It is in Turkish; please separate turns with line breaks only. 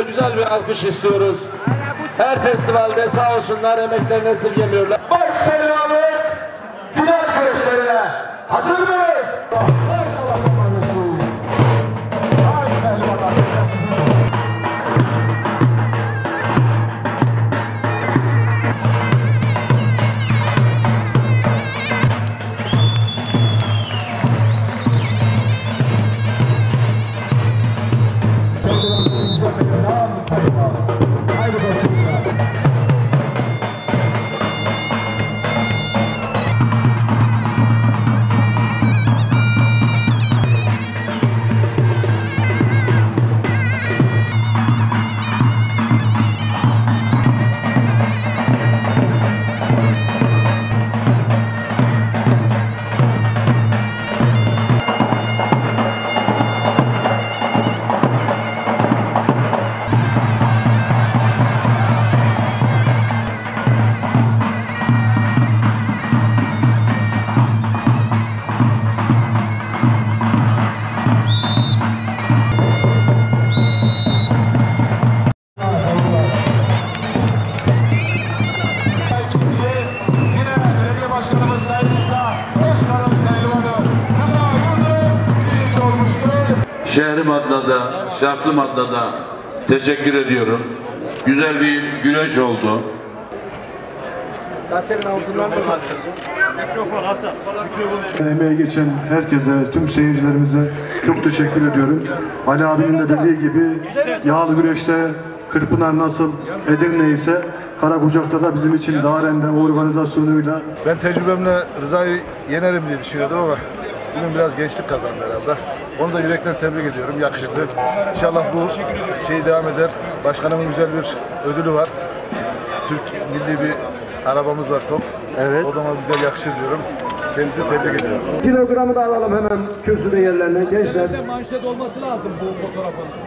şöyle güzel bir alkış istiyoruz. Her festivalde sağ olsunlar emeklerini esirgemiyorlar. Baş pehlivanlık final güreşlerine hazır mıyız?
Şehrim adına da, şahsım adına da teşekkür ediyorum. Güzel bir güreş oldu.
Emeğe geçen herkese, tüm seyircilerimize çok teşekkür ediyorum. Ali abinin de dediği gibi yağlı güreşte Kırpınar nasıl Edirne ise Karakucak'ta da bizim için Daren'de organizasyonuyla.
Ben tecrübemle Rıza'yı yenerim diye düşünüyordum ama bugün biraz gençlik kazandı herhalde. Onu da yürekten tebrik ediyorum. Yakıştı. İnşallah bu şey devam eder. Başkanımın güzel bir ödülü var. Türk milli bir arabamız var, top. Evet. O zaman güzel yakışır diyorum. Kendisini tebrik ediyorum.
Kilogramı da alalım hemen kürsüde yerlerine gençler.
Manşet olması lazım bu fotoğrafın.